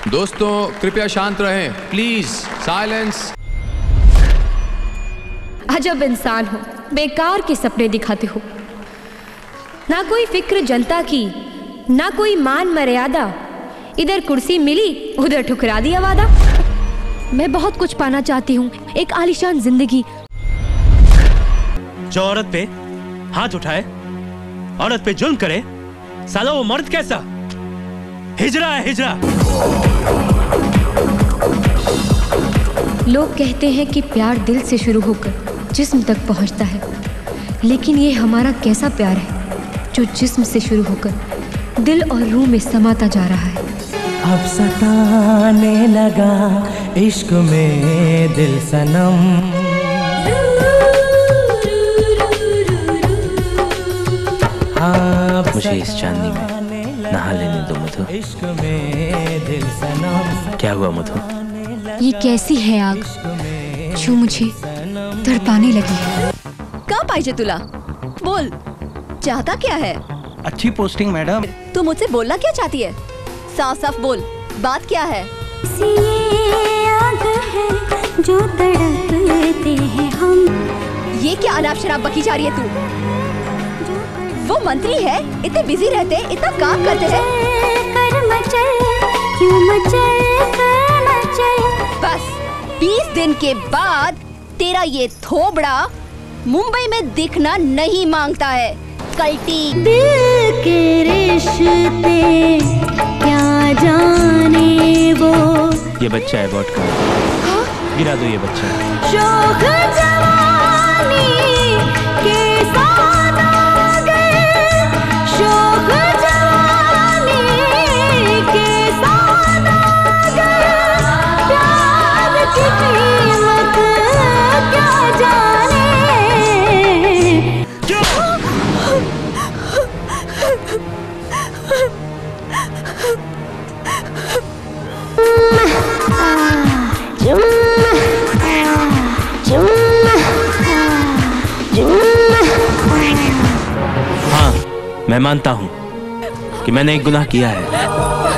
दोस्तों कृपया शांत रहें, प्लीज साइलेंस। अजब इंसान हो, बेकार के सपने दिखाते हो। ना कोई फिक्र जनता की, ना कोई मान मर्यादा। इधर कुर्सी मिली, उधर ठुकरा दिया वादा। मैं बहुत कुछ पाना चाहती हूँ, एक आलीशान जिंदगी। जो औरत पे हाथ उठाए, औरत पे जुल्म करे, साला वो मर्द कैसा? हिजरा है हिजरा। लोग कहते हैं कि प्यार दिल से शुरू होकर जिस्म तक पहुंचता है, लेकिन ये हमारा कैसा प्यार है जो जिस्म से शुरू होकर दिल और रूह में समाता जा रहा है। अब सताने लगा इश्क में दिल सनम। मुझे इस चांदनी में नहा लेने दो मधु। इश्क में दिल सनम। क्या हुआ मधु? ये कैसी है आग जो मुझे तड़पाने लगी है। कहाँ पाहिजे तुला? बोल, चाहता क्या है? अच्छी पोस्टिंग मैडम। तू मुझसे बोलना क्या चाहती है? साफ साफ बोल, बात क्या है? आग है जो तड़पते हैं हम। ये क्या अनाप शराब बकी जा रही है तू? वो मंत्री है, इतने बिजी रहते हैं, इतना काम करते हैं। बस 20 दिन के बाद तेरा ये थोबड़ा मुंबई में दिखना नहीं मांगता है। कल्टी दिल के रिश्ते क्या जाने वो। ये बच्चा है वोट का। गिरा दो ये बच्चा। शौक जवानी के साथ आ गए, शौक जवानी के साथ आ गए। प्यार की कीमत क्या जाने। हाँ, मैं मानता हूँ कि मैंने एक गुनाह किया है।